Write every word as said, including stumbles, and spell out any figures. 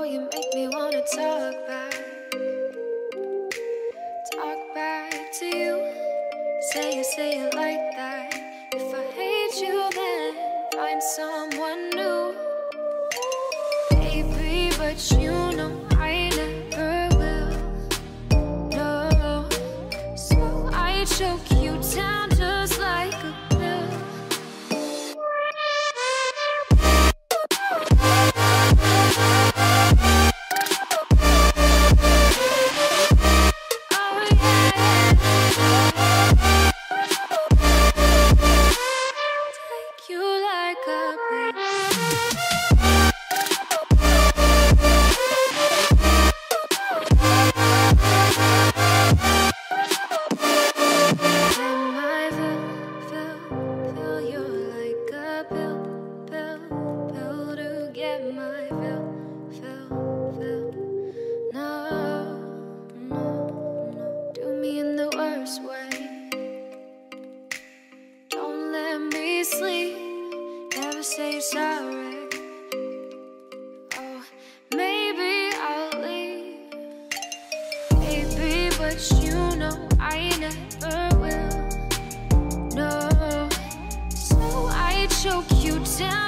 you make me wanna talk back. Talk back to you. Say you, say it like that. If I hate you, then find someone new. Baby, but you know I never will. No, so I choke you down just like a pill. Say you're sorry. Oh, maybe I'll leave. Baby, but you know I never will. No, so I choke you down.